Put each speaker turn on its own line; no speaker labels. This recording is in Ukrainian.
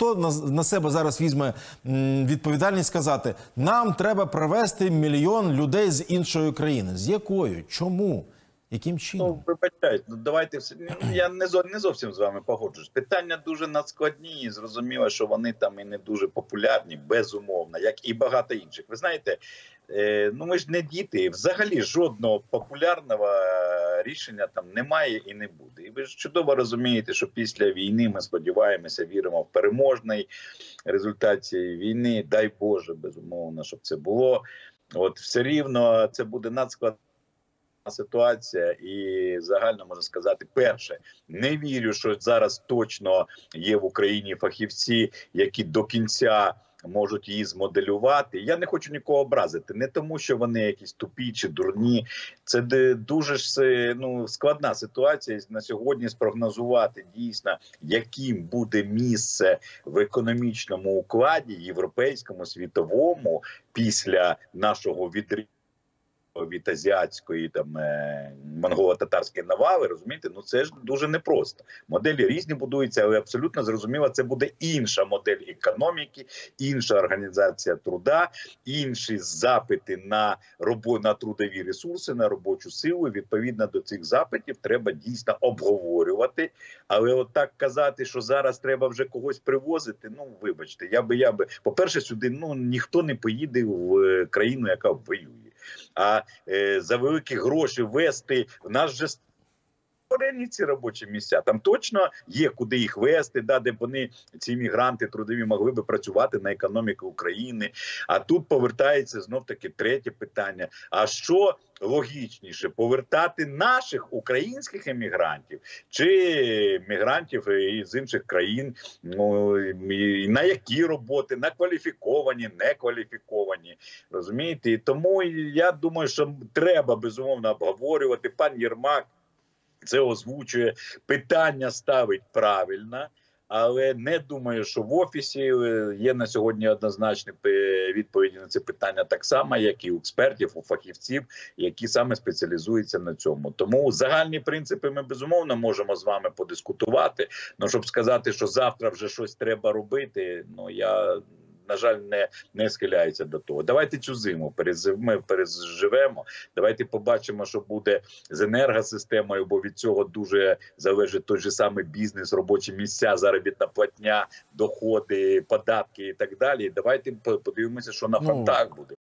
хто на себе зараз візьме відповідальність сказати, нам треба привезти 1 мільйон людей з іншої країни? З якою? Чому? Яким чином?
Ну, вибачайте, давайте я не зовсім з вами погоджуюсь. Питання дуже надскладні і зрозуміло, що вони там і не дуже популярні, безумовно, як і багато інших. Ви знаєте, ну ми ж не діти, взагалі жодного популярного рішення там немає і не буде. І ви ж чудово розумієте, що після війни ми сподіваємося, віримо в переможний результат цієї війни. Дай Боже, безумовно, щоб це було. От все рівно це буде надскладно. Ситуація, і загально можу сказати, перше, не вірю, що зараз точно є в Україні фахівці, які до кінця можуть її змоделювати. Я не хочу нікого образити, не тому, що вони якісь тупі чи дурні. Це дуже ж складна ситуація на сьогодні спрогнозувати дійсно, яким буде місце в економічному укладі, європейському, світовому, після нашого відрізку від азіатської монголо-татарської навали, розумієте, ну це ж дуже непросто. Моделі різні будуються, але абсолютно зрозуміло, це буде інша модель економіки, інша організація труда, інші запити на трудові ресурси, на робочу силу. Відповідно до цих запитів треба дійсно обговорювати, але от так казати, що зараз треба вже когось привозити, ну вибачте, я би, по-перше, сюди ніхто не поїде в країну, яка воює. А за великі гроші вести, в нас же створені ці робочі місця. Там точно є куди їх вести, де вони, ці мігранти трудові, могли би працювати на економіку України. А тут повертається знов-таки третє питання. А що логічніше, повертати наших українських емігрантів чи мігрантів з інших країн? Ну, і на які роботи? На кваліфіковані, некваліфіковані. Розумієте? І тому я думаю, що треба, безумовно, обговорювати. Пан Єрмак це озвучує, питання ставить правильно, але не думаю, що в Офісі є на сьогодні однозначні відповіді на це питання, так само, як і у експертів, у фахівців, які саме спеціалізуються на цьому. Тому загальні принципи ми, безумовно, можемо з вами подискутувати, але щоб сказати, що завтра вже щось треба робити, я, на жаль, не схиляюся до того. Давайте цю зиму ми переживемо, давайте побачимо, що буде з енергосистемою, бо від цього дуже залежить той же самий бізнес, робочі місця, заробітна платня, доходи, податки і так далі. Давайте подивимося, що на фронтах буде.